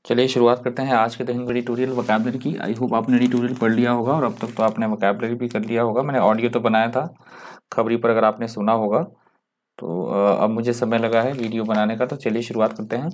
चलिए शुरुआत करते हैं आज के दिन की ट्यूटोरियल वोकैबुलरी की। आई होप आपने ट्यूटोरियल पढ़ लिया होगा और अब तक तो आपने वोकैबुलरी भी कर लिया होगा। मैंने ऑडियो तो बनाया था खबरी पर, अगर आपने सुना होगा तो अब मुझे समय लगा है वीडियो बनाने का। तो चलिए शुरुआत करते हैं।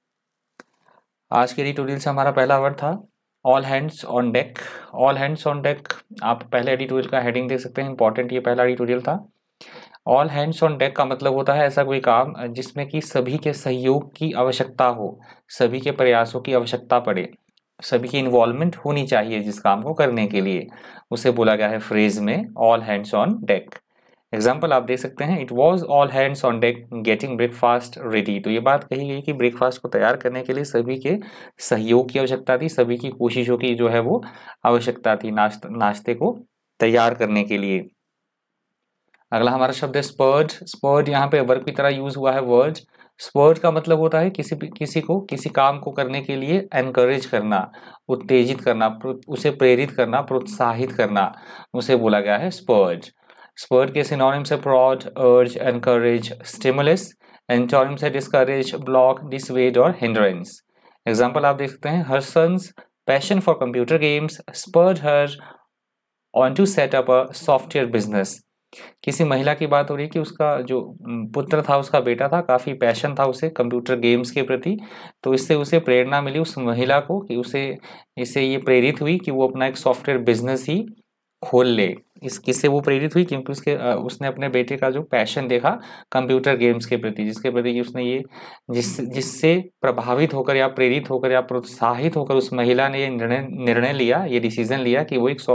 आज के ट्यूटोरियल से हमारा पहला वर्ड था all hands on deck. All hands on deck, आप पहले एडिटोरियल का हेडिंग देख सकते हैं, इंपॉर्टेंट ये पहला एडिटोरियल था। ऑल हैंड्स ऑन डेक का मतलब होता है ऐसा कोई काम जिसमें कि सभी के सहयोग की आवश्यकता हो, सभी के प्रयासों की आवश्यकता पड़े, सभी की इन्वॉल्वमेंट होनी चाहिए जिस काम को करने के लिए, उसे बोला गया है फ्रेज में all hands on deck. Example आप देख सकते हैं, it was all hands on deck getting breakfast ready. तो ये बात कही गई कि ब्रेकफास्ट को तैयार करने के लिए सभी के सहयोग की आवश्यकता थी, सभी की कोशिशों की जो है वो आवश्यकता थी नाश्ते को तैयार करने के लिए। अगला हमारा शब्द है स्पर्ड। स्पर्ड यहाँ पे वर्ब की तरह यूज हुआ है वर्ड। स्पर्ड का मतलब होता है किसी काम को करने के लिए एनकरेज करना, उत्तेजित करना, उसे प्रेरित करना, प्रोत्साहित करना, उसे बोला गया है स्पर्ड। स्पर्ड के सिनोनिम्स है prod, urge, encourage, stimulus. Antonyms है डिस्करेज, ब्लॉक, डिसवेड और हिंड्रेंस। एग्जाम्पल आप देख सकते हैं, her sons passion for computer games spurred her on to set up a software business. किसी महिला की बात हो रही है कि उसका जो पुत्र था, उसका बेटा था, काफी पैशन था उसे कंप्यूटर गेम्स के प्रति, तो इससे उसे प्रेरणा मिली उस महिला को कि इससे ये प्रेरित हुई कि वो अपना एक सॉफ्टवेयर बिजनेस ही खोल ले। इस किससे वो प्रेरित हुई? क्योंकि उसने अपने बेटे का जो पैशन देखा कंप्यूटर गेम्स के प्रति, जिसके प्रति उसने ये जिससे प्रभावित होकर या प्रेरित होकर या प्रोत्साहित होकर उस महिला ने ये निर्णय लिया, ये डिसीजन लिया कि वो एक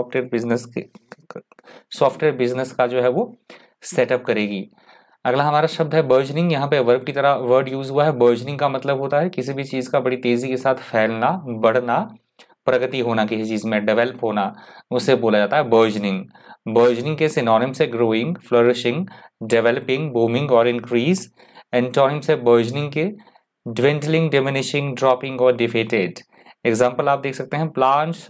सॉफ्टवेयर बिजनेस का जो है वो सेटअप करेगी। अगला हमारा शब्द है बर्जनिंग। यहाँ पे वर्ब की तरह वर्ड यूज हुआ है। बर्जनिंग का मतलब होता है किसी भी चीज का बड़ी तेजी के साथ फैलना, बढ़ना, प्रगति होना, किसी चीज में डेवलप होना, उसे बोला जाता है बर्जनिंग। बर्जनिंग के सिनोनिम्स है ग्रोइंग, फ्लोरिशिंग, डेवलपिंग, बूमिंग और इंक्रीज। एंटोनिम्स है बर्जनिंग के ड्विंडलिंग, डिमिनिशिंग, ड्रॉपिंग और डिफेटेड। एग्जाम्पल आप देख सकते हैं, plants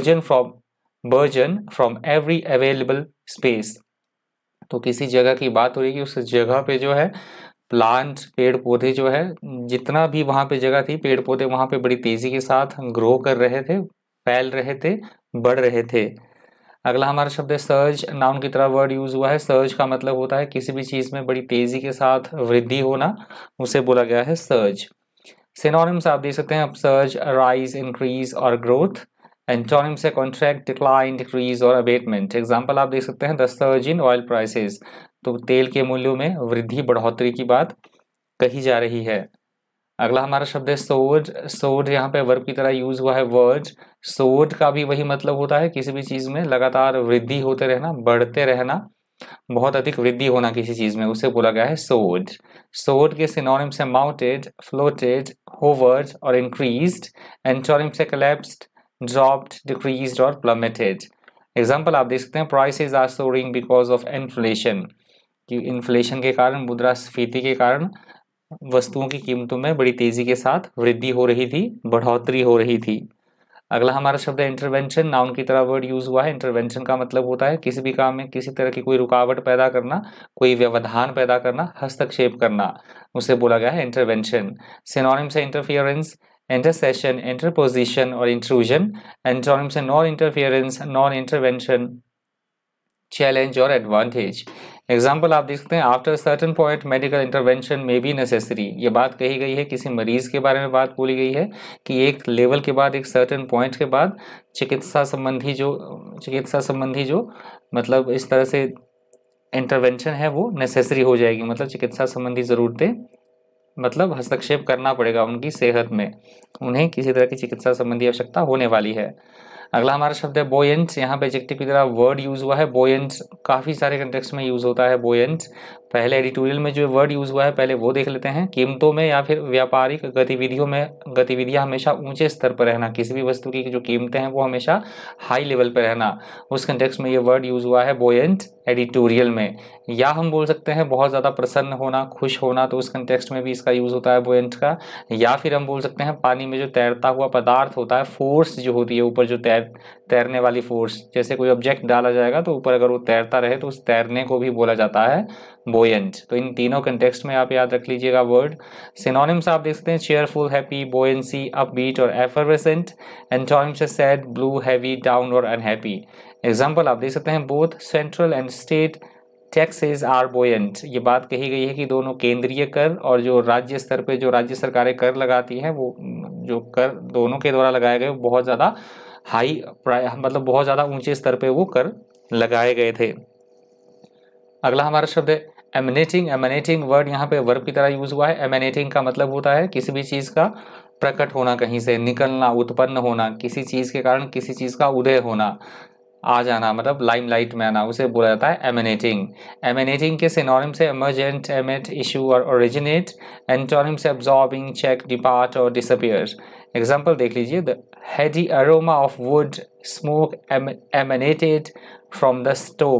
burgeon from every available space. तो किसी जगह की बात हो रही है कि उस जगह पे जो है प्लांट, पेड़ पौधे जो है, जितना भी वहां पे जगह थी, पेड़ पौधे वहां पे बड़ी तेजी के साथ ग्रो कर रहे थे, फैल रहे थे, बढ़ रहे थे। अगला हमारा शब्द है सर्ज। नाउन की तरह वर्ड यूज हुआ है। सर्ज का मतलब होता है किसी भी चीज में बड़ी तेजी के साथ वृद्धि होना, उसे बोला गया है सर्ज। सिनोनिम्स आप देख सकते हैं, अपसर्ज, राइज, इंक्रीज और ग्रोथ। एंटोनिम्स है कॉन्ट्रैक्ट, डिक्लाइन, डिक्रीज और अबेटमेंट। एग्जांपल आप देख सकते हैं, the surge in oil prices. तो तेल के मूल्यों में वृद्धि, बढ़ोतरी की बात कही जा रही है। अगला हमारा शब्द है सोड। सोड यहाँ पे वर्ब की तरह यूज हुआ है वर्ड। सोड का भी वही मतलब होता है किसी भी चीज में लगातार वृद्धि होते रहना, बढ़ते रहना, बहुत अधिक वृद्धि होना किसी चीज में, उसे बोला गया है सोड। सोड के सिनोनिम्स है माउंटेड, फ्लोटेड, होवर्ड और इंक्रीज्ड। एंटोनिम्स है कोलैप्स्ड, ड्रॉप्ड, डिक्रीज्ड और प्लमेटेड। एग्जांपल आप देख सकते हैं, prices are soaring because of inflation. कि इन्फ्लेशन के कारण, मुद्रास्फीति के कारण वस्तुओं की कीमतों में बड़ी तेजी के साथ वृद्धि हो रही थी, बढ़ोतरी हो रही थी। अगला हमारा शब्द है इंटरवेंशन। नाउन की तरह वर्ड यूज हुआ है। इंटरवेंशन का मतलब होता है किसी भी काम में किसी तरह की कोई रुकावट पैदा करना, कोई व्यवधान पैदा करना, हस्तक्षेप करना, उसे बोला गया है इंटरवेंशन। सिनोनिम्स है इंटरफियरेंस, इंटरसेशन, इंटरपोजिशन और इंट्रूजन। एंटोनिम्स है non interference, non intervention, challenge और एडवांटेज। एग्जाम्पल आप देख सकते हैं, after certain point medical intervention may be necessary. ये बात कही गई है, किसी मरीज के बारे में बात बोली गई है कि एक लेवल के बाद, एक सर्टेन पॉइंट के बाद चिकित्सा संबंधी जो मतलब इस तरह से इंटरवेंशन है वो नेसेसरी हो जाएगी। मतलब चिकित्सा संबंधी जरूरतें, मतलब हस्तक्षेप करना पड़ेगा उनकी सेहत में, उन्हें किसी तरह की चिकित्सा संबंधी आवश्यकता होने वाली है। अगला हमारा शब्द है बोयंट। यहाँ पे एडजेक्टिव की तरह वर्ड यूज हुआ है। बोयंट काफी सारे कंटेक्स्ट में यूज होता है बोयंट। पहले एडिटोरियल में जो वर्ड यूज हुआ है पहले वो देख लेते हैं। कीमतों में या फिर व्यापारिक गतिविधियां हमेशा ऊंचे स्तर पर रहना, किसी भी वस्तु की जो कीमतें हैं वो हमेशा हाई लेवल पर रहना, उस कंटेक्स्ट में ये वर्ड यूज हुआ है बोयंट एडिटोरियल में। या हम बोल सकते हैं बहुत ज्यादा प्रसन्न होना, खुश होना, तो उस कंटेक्स्ट में भी इसका यूज होता है बोयंट का। या फिर हम बोल सकते हैं पानी में जो तैरता हुआ पदार्थ होता है, फोर्स जो होती है ऊपर जो तैरने वाली फोर्स, जैसे कोई ऑब्जेक्ट डाला जाएगा तो ऊपर अगर वो तैरता रहे तो उस तैरने को भी बोला जाता है बोयंट। तो इन तीनों कंटेक्स्ट में आप याद रख लीजिएगा वर्ड। सिनोनिम्स आप देख सकते हैं चेयरफुल, हैप्पी, बोयंसी, अपबीट और एफरवेसेंट। एंटोनिम्स है सैड, ब्लू, हैवी, डाउन और अनहैप्पी। एग्जाम्पल आप देख सकते हैं both central and state taxes are buoyant. ये बात कही गई है कि दोनों केंद्रीय कर और जो राज्य स्तर पे जो राज्य सरकारें कर लगाती हैं वो जो कर दोनों के द्वारा लगाए गए बहुत ज़्यादा हाई मतलब बहुत ज़्यादा ऊंचे स्तर पे वो कर लगाए गए थे। अगला हमारा शब्द है एमिनेटिंग। एमिनेटिंग वर्ड यहाँ पे वर्ब की तरह यूज हुआ है। एमिनेटिंग का मतलब होता है किसी भी चीज़ का प्रकट होना, कहीं से निकलना, उत्पन्न होना, किसी चीज़ के कारण किसी चीज़ का उदय होना, आ जाना, मतलब लाइमलाइट में आना, उसे बोला जाता है एमिनेटिंग। एमिनेटिंग के सिनोनिम से इमर्जेंट, एमिट, इशू और ओरिजिनेट। एंटोनिम से अब्सॉर्बिंग, चेक, डिपार्ट और डिसअपीयर। एग्जाम्पल देख लीजिए, the heady aroma of wood smoke emanated from the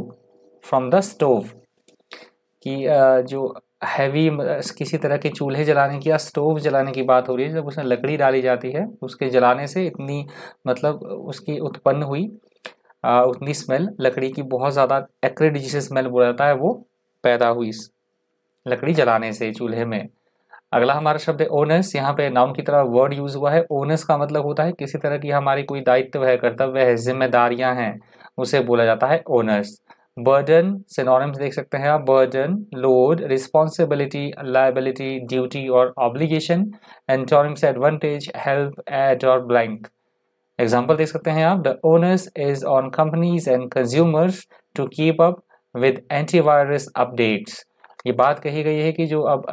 stove. कि जो हैवी किसी तरह के चूल्हे जलाने की या स्टोव जलाने की बात हो रही है, जब उसमें लकड़ी डाली जाती है उसके जलाने से इतनी मतलब उसकी उत्पन्न हुई उतनी स्मेल, लकड़ी की बहुत ज़्यादा एक्रिड जिसे स्मेल बोला जाता है वो पैदा हुई लकड़ी जलाने से चूल्हे में। अगला हमारा शब्द है ओनस। यहाँ पे नाउन की तरह वर्ड यूज हुआ है। ओनस का मतलब होता है किसी तरह की हमारी कोई दायित्व है, कर्तव्य है, जिम्मेदारियां हैं, उसे बोला जाता है ओनस। बर्डन सिनोनिम्स देख सकते हैं आप, burden, load, responsibility, liability, duty और obligation. Antonyms advantage, help, aid और ब्लैंक। एग्जाम्पल देख सकते हैं आप, the onus is on companies and consumers to keep up with antivirus updates. ये बात कही गई है कि जो अब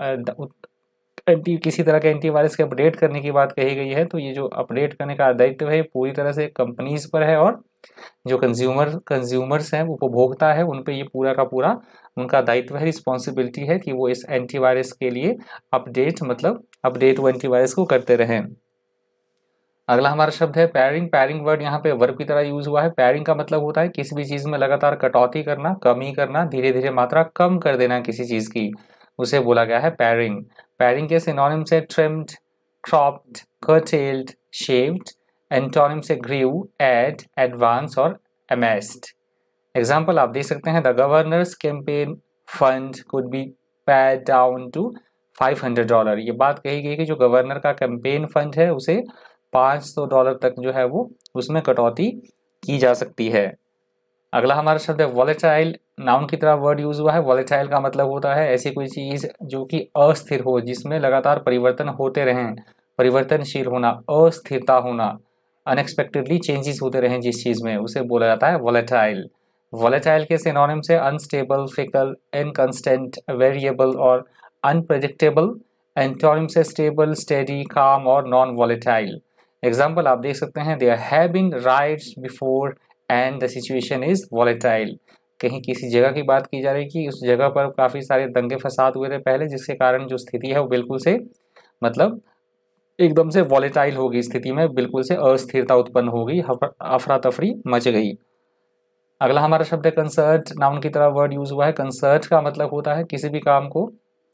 किसी तरह के एंटीवायरस के अपडेट करने की बात कही गई है, तो ये जो अपडेट करने का दायित्व है पूरी तरह से कंपनीज पर है और जो कंज्यूमर्स हैं, उपभोक्ता है, उन पे ये पूरा का पूरा उनका दायित्व है, रिस्पॉन्सिबिलिटी है कि वो इस एंटीवायरस के लिए अपडेट वो एंटीवायरस को करते रहें। अगला हमारा शब्द है पैरिंग। पैरिंग वर्ड यहाँ पे वर्ब की तरह यूज हुआ है। पैरिंग का मतलब होता है किसी भी चीज में लगातार कटौती करना, कमी करना, धीरे धीरे मात्रा कम कर देना किसी चीज की, उसे बोला गया है पैरिंग। पैरिंग के सिनोनिम्स है trimmed, cropped, curtailed, shaved. Antonym से ग्रीव, एड, एडवांस और अमेस्ड। एग्जाम्पल आप देख सकते हैं, the governor's campaign fund could be paid down to $500। ये बात कही गई कि जो गवर्नर का कैंपेन फंड है उसे $500 तक जो है वो उसमें कटौती की जा सकती है। अगला हमारा शब्द है वॉलेटाइल। नाउन की तरह वर्ड यूज हुआ है। वॉलेटाइल का मतलब होता है ऐसी कोई चीज जो कि अस्थिर हो, जिसमें लगातार परिवर्तन होते रहें, परिवर्तनशील होना, अस्थिरता होना, अनएक्सपेक्टेडली चेंजेस होते रहें जिस चीज में, उसे बोला जाता है वॉलेटाइल। वॉलेटाइल के सिनोनिम से अनस्टेबल, फिकल, इनकंस्टेंट, वेरिएबल और अनप्रेडिक्टेबल। एंटोनिम से स्टेबल, स्टेडी, काम और नॉन वॉलेटाइल। एग्जाम्पल आप देख सकते हैं, there have been riots before and the situation is volatile. कहीं किसी जगह की बात की जा रही है कि उस जगह पर काफ़ी सारे दंगे फसाद हुए थे पहले, जिसके कारण जो स्थिति है वो बिल्कुल से मतलब एकदम से वॉलेटाइल हो गई, स्थिति में बिल्कुल से अस्थिरता उत्पन्न हो गई, अफरा तफरी मच गई। अगला हमारा शब्द है कंसर्ट। नाउन की तरह वर्ड यूज हुआ है। कंसर्ट का मतलब होता है किसी भी काम को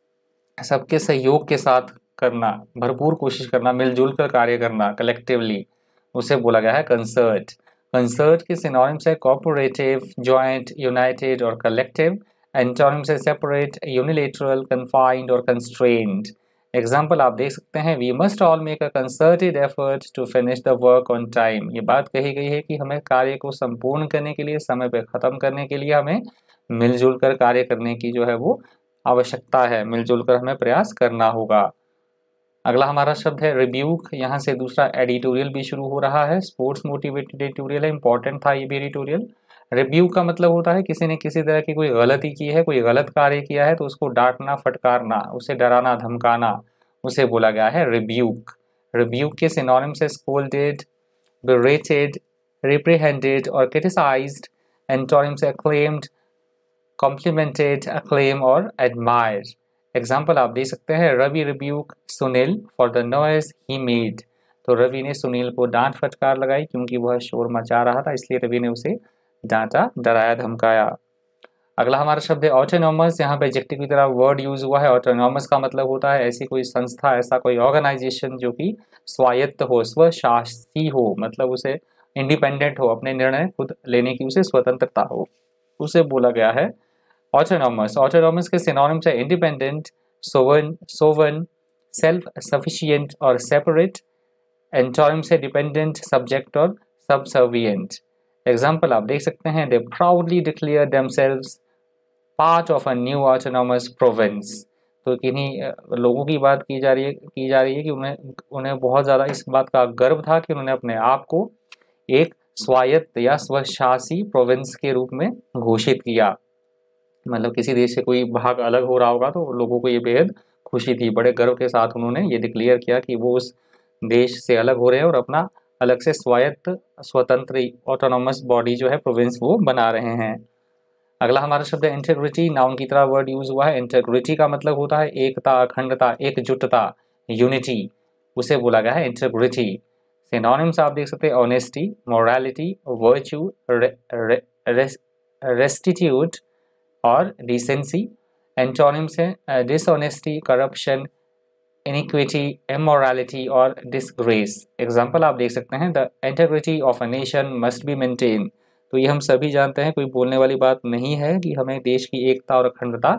सबके सहयोग के साथ करना, भरपूर कोशिश करना, मिलजुल कर कार्य करना, कलेक्टिवली, उसे बोला गया है कंसर्ट। कंसर्ट के सिनोनिम्स है कोऑपरेटिव, जॉइंट, यूनाइटेड और कलेक्टिव। एंटोनिम्स है सेपरेट, यूनिलेटरल, कन्फाइंड और कंस्ट्रेन्ड। एग्जाम्पल आप देख सकते हैं, we must all make a concerted effort to finish the work on time. ये बात कही गई है कि हमें कार्य को संपूर्ण करने के लिए, समय पर खत्म करने के लिए हमें मिलजुल कर कार्य करने की जो है वो आवश्यकता है, मिलजुल कर हमें प्रयास करना होगा। अगला हमारा शब्द है रिब्यूक। यहाँ से दूसरा एडिटोरियल भी शुरू हो रहा है। स्पोर्ट्स मोटिवेटेड एडिटोरियल है, इंपॉर्टेंट था ये भी एडिटोरियल। रिब्यूक का मतलब होता है किसी ने किसी तरह की कोई गलती की है, कोई गलत कार्य किया है तो उसको डांटना, फटकारना, उसे डराना, धमकाना, उसे बोला गया है रिब्यूक। रिब्यूक के सिनोनिम से स्कोल्डेड, बेरेटेड, रिप्रीहेंडेड और क्रिटिसाइज्ड। एंटोनिम से अक्लेम्ड, कॉम्प्लीमेंटेड, अक्लेम और एडमायर। एग्जाम्पल आप दे सकते हैं, Ravi rebuke Sunil for the noise he made. तो रवि ने सुनील को डांट फटकार लगाई क्योंकि वह शोर मचा रहा था, इसलिए रवि ने उसे डांटा, डराया, धमकाया। अगला हमारा शब्द है ऑटोनॉमस। यहाँ पे एडजेक्टिव की तरह वर्ड यूज हुआ है। ऑटोनॉमस का मतलब होता है ऐसी कोई संस्था, ऐसा कोई ऑर्गेनाइजेशन जो कि स्वायत्त हो, स्वशासी हो, मतलब उसे इंडिपेंडेंट हो, अपने निर्णय खुद लेने की उसे स्वतंत्रता हो, उसे बोला गया है ऑटोनॉमस। ऑटोनॉमस के सिनोनिम्स है इंडिपेंडेंट, सोवन, सेल्फ सफिशिएंट और सेपरेट। एंटोनिम्स है डिपेंडेंट, सब्जेक्ट और सबसर्विएंट। एग्जाम्पल आप देख सकते हैं, they proudly declare themselves part of a new autonomous province. तो किन्हीं लोगों की बात की जा रही है कि उन्हें उन्हें बहुत ज़्यादा इस बात का गर्व था कि उन्होंने अपने आप को एक स्वायत्त या स्वशासी प्रोविंस के रूप में घोषित किया। मतलब किसी देश से कोई भाग अलग हो रहा होगा तो लोगों को ये बेहद खुशी थी, बड़े गर्व के साथ उन्होंने ये डिक्लेयर किया कि वो उस देश से अलग हो रहे हैं और अपना अलग से स्वायत्त स्वतंत्र ऑटोनॉमस बॉडी जो है प्रोविंस वो बना रहे हैं। अगला हमारा शब्द है इंटेग्रिटी। नाउन की तरह वर्ड यूज हुआ है। इंटेग्रिटी का मतलब होता है एकता, अखंडता, एकजुटता, यूनिटी, उसे बोला गया है इंटेग्रिटी। सिनोनिम्स आप देख सकते हैं ऑनेस्टी, मोरालिटी, वर्च्यू, रेस्टिट्यूड और डिसेंसी। एंटोनिम्स है डिसऑनेस्टी, करप्शन, इनिक्विटी, इमोरालिटी और डिसग्रेस। एग्जाम्पल आप देख सकते हैं, the integrity of a nation must be maintain. तो ये हम सभी जानते हैं, कोई बोलने वाली बात नहीं है कि हमें देश की एकता और अखंडता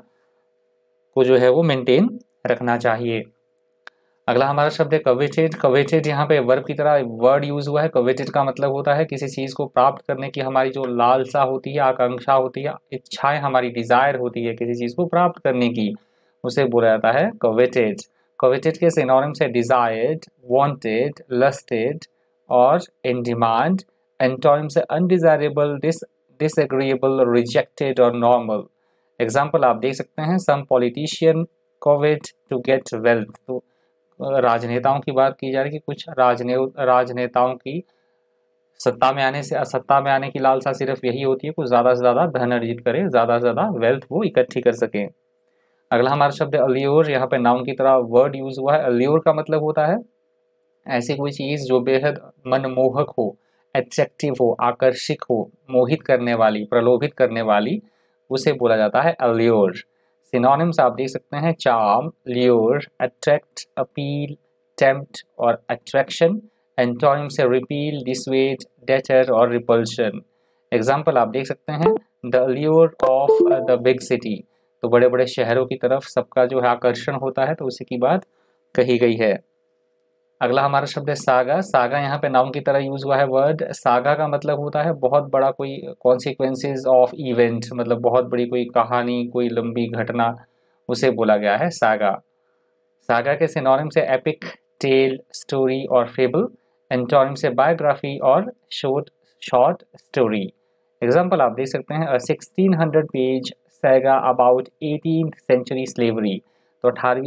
को जो है वो मेंटेन रखना चाहिए। अगला हमारा शब्द है कवेटेड। कवेटेड यहाँ पे वर्ब की तरह वर्ड यूज हुआ है। कवेटेड का मतलब होता है किसी चीज़ को प्राप्त करने की हमारी जो लालसा होती है, आकांक्षा होती है, इच्छाएं हमारी डिजायर होती है किसी चीज़ को प्राप्त करने की, उसे बोला जाता है कवेटेड। कवेटेड के सिनोनिम्स है डिजायर्ड, वांटेड, लस्टेड और इन डिमांड। एंटोनिम्स है अनडिजायरेबल, डिसएग्रीएबल, रिजेक्टेड और नॉर्मल। एग्जाम्पल आप देख सकते हैं, some politician covet to get wealth. तो राजनेताओं की बात की जा रही है कि कुछ राजनेताओं की सत्ता में आने की लालसा सिर्फ यही होती है, कुछ ज़्यादा से ज़्यादा धन अर्जित करें, ज़्यादा से ज़्यादा वेल्थ वो इकट्ठी कर सकें। अगला हमारा शब्द है अल्योर। यहाँ पे नाउन की तरह वर्ड यूज हुआ है। अल्योर का मतलब होता है ऐसी कोई चीज़ जो बेहद मनमोहक हो, अट्रैक्टिव हो, आकर्षक हो, मोहित करने वाली, प्रलोभित करने वाली, उसे बोला जाता है अल्योर। सिनोनिम्स आप देख सकते हैं charm, lure, attract, appeal, tempt और अट्रैक्शन। एंटोनिम्स से रिपील, डिसवेड, डेटर और रिपल्शन। एग्जाम्पल आप देख सकते हैं, the allure of the big city. तो बड़े बड़े शहरों की तरफ सबका जो है आकर्षण होता है, तो उसी की बात कही गई है। अगला हमारा शब्द है सागा। सागा यहाँ पे नाउन की तरह यूज हुआ है वर्ड। सागा का मतलब होता है बहुत बड़ा कोई कॉन्सिक्वेंसेस ऑफ इवेंट, मतलब बहुत बड़ी कोई कहानी, कोई लंबी घटना, उसे बोला गया है सागा। सागा के सिनोनिम्स से एपिक, टेल, स्टोरी और फेबल। एंटोनिम से बायोग्राफी और शॉर्ट स्टोरी। एग्जाम्पल आप देख सकते हैं, 1600 page saga about 18th century slavery. तो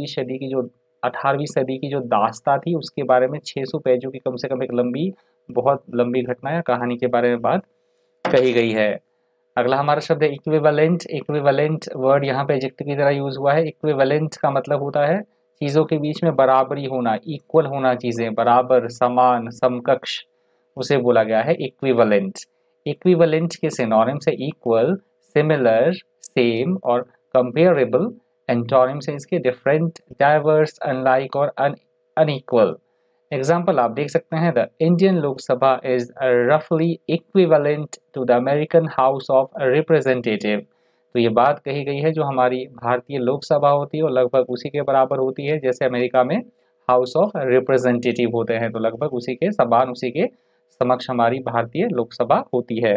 18वीं सदी की जो दास्ता थी उसके बारे में 600 पेजों की कम से कम एक बहुत लंबी घटना या कहानी के बारे में बात कही गई है। अगला हमारा शब्द है इक्विवेलेंट। इक्विवेलेंट वर्ड यहाँ पे एडजेक्टिव की तरह यूज हुआ है। इक्विवेलेंट का मतलब होता है चीज़ों के बीच में बराबरी होना, इक्वल होना, चीज़ें बराबर, समान, समकक्ष, उसे बोला गया है इक्विवेलेंट। इक्विवेलेंट के सिनोनिम्स है इक्वल, सिमिलर, सेम और कंपेरेबल। एंटोनिम्स है इसके डिफरेंट, डाइवर्स, अनलाइक और अनइक्वल। एग्जाम्पल आप देख सकते हैं, द इंडियन लोकसभा इज रफली equivalent to the American House of representative. तो ये बात कही गई है जो हमारी भारतीय लोकसभा होती है और लगभग उसी के बराबर होती है जैसे अमेरिका में हाउस ऑफ रिप्रेजेंटेटिव होते हैं, तो लगभग उसी के समान, उसी के समक्ष हमारी भारतीय लोकसभा होती है।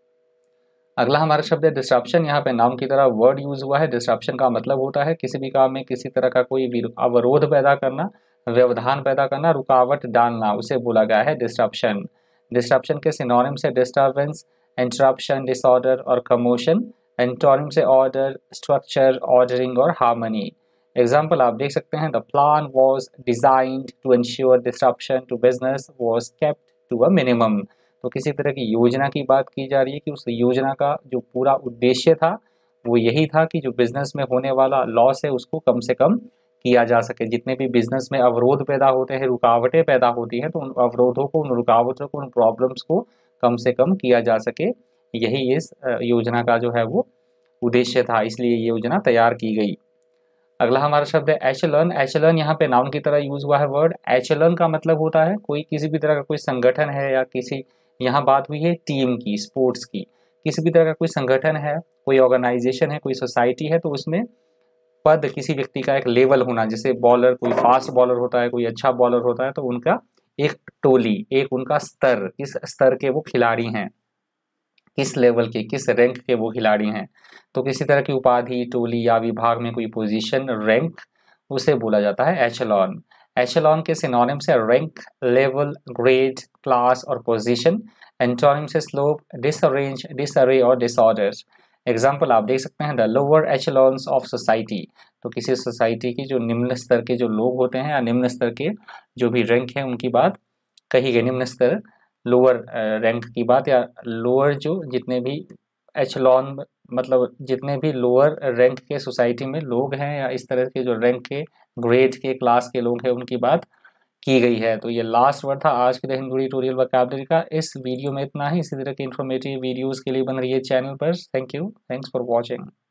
अगला हमारा शब्द है डिस्ट्रप्शन। यहाँ पे नाउन की तरह वर्ड यूज हुआ है। डिस्ट्रप्शन का मतलब होता है किसी भी काम में किसी तरह का कोई अवरोध पैदा करना, व्यवधान पैदा करना, रुकावट डालना, उसे बोला गया है डिस्ट्रप्शन। डिस्ट्रप्शन के सिनोनिम से डिस्टर्बेंस, इंटरप्शन, डिसऑर्डर और कमोशन। एंटोनिम से ऑर्डर, स्ट्रक्चर, ऑर्डरिंग और हार्मनी। एग्जाम्पल आप देख सकते हैं, the plan was designed to ensure disruption to business was kept to a minimum. तो किसी तरह की योजना की बात की जा रही है कि उस योजना का जो पूरा उद्देश्य था वो यही था कि जो बिजनेस में होने वाला लॉस है उसको कम से कम किया जा सके। जितने भी बिजनेस में अवरोध पैदा होते हैं, रुकावटें पैदा होती हैं, तो उन अवरोधों को, उन रुकावटों को, उन प्रॉब्लम्स को कम से कम किया जा सके, यही इस योजना का जो है वो उद्देश्य था, इसलिए ये योजना तैयार की गई। अगला हमारा शब्द है एचेलन। एचेलन यहाँ पे नाउन की तरह यूज हुआ है वर्ड। एचेलन का मतलब होता है कोई किसी भी तरह का कोई संगठन है या किसी यहाँ बात हुई है टीम की, स्पोर्ट्स की। किसी भी तरह का कोई संगठन है, कोई ऑर्गेनाइजेशन है, कोई सोसाइटी है, तो उसमें पद किसी व्यक्ति का एक लेवल होना, जैसे बॉलर, कोई फास्ट बॉलर होता है, कोई अच्छा बॉलर होता है, तो उनका एक टोली, एक उनका स्तर, किस स्तर के वो खिलाड़ी हैं, किस लेवल के, किस रैंक के वो खिलाड़ी हैं। तो किसी तरह की उपाधि, टोली या विभाग में कोई पोजीशन, रैंक, उसे बोला जाता है एचेलॉन। एचेलॉन के सिनोनिम्स है रैंक, लेवल, ग्रेड, क्लास और पोजीशन। एंटोनिम्स है स्लोप, डिसअरेंज, डिसअरे और डिसऑर्डर। एग्जाम्पल आप देख सकते हैं, the lower echelons of society. तो किसी सोसाइटी की जो निम्न स्तर के जो लोग होते हैं या निम्न स्तर के जो भी रैंक है उनकी बात कही गई। निम्न स्तर, लोअर रैंक की बात, या लोअर जो जितने भी एचलॉन, मतलब जितने भी लोअर रैंक के सोसाइटी में लोग हैं या इस तरह के जो रैंक के, ग्रेड के, क्लास के लोग हैं, उनकी बात की गई है। तो ये लास्ट वर्ड था आज के द हिंदू ट्यूटोरियल वोकैबुलरी का। इस वीडियो में इतना ही। इसी तरह के इन्फॉर्मेटिव वीडियोस के लिए बन रही है चैनल पर। Thank you, thanks for watching.